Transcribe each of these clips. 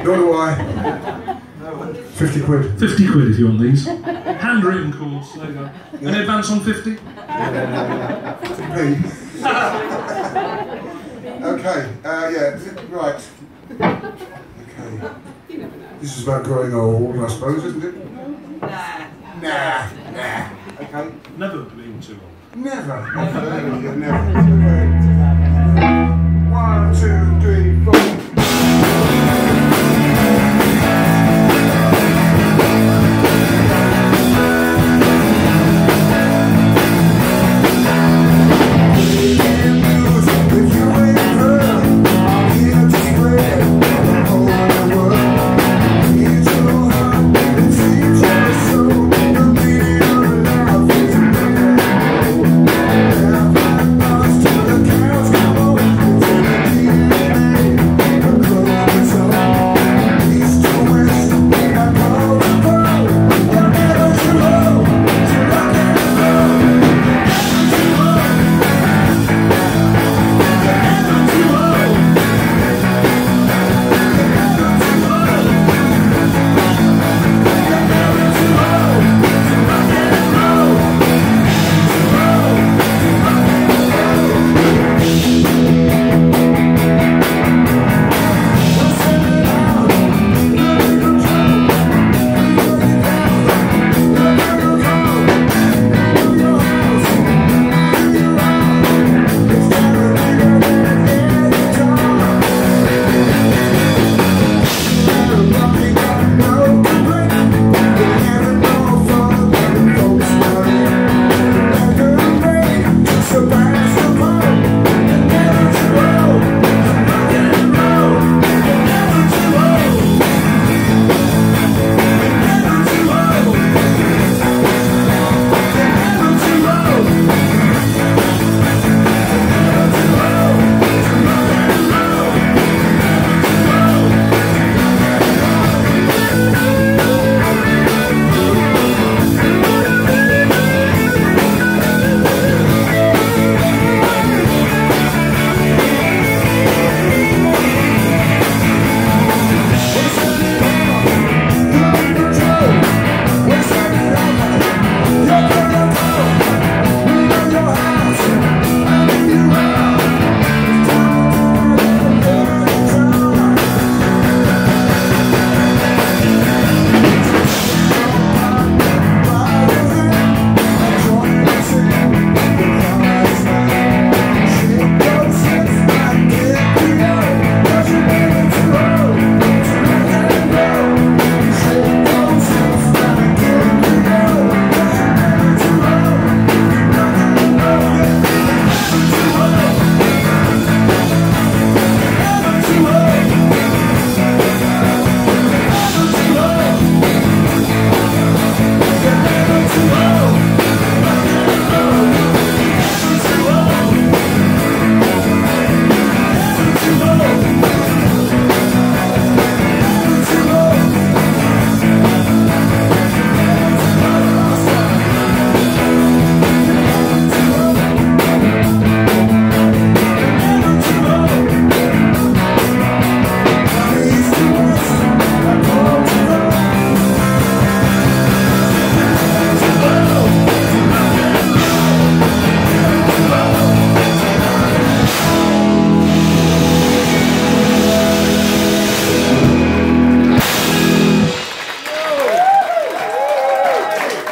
Nor do I. 50 quid. 50 quid if you want these. Handwritten chords, there you go. Any advance on 50? Me. Okay, yeah, right. Okay. This is about growing old, I suppose, isn't it? Nah. Okay. Never been too old. Never. Never. 1, 2, 3, 4.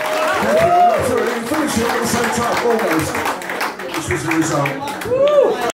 Almost. Which was the result.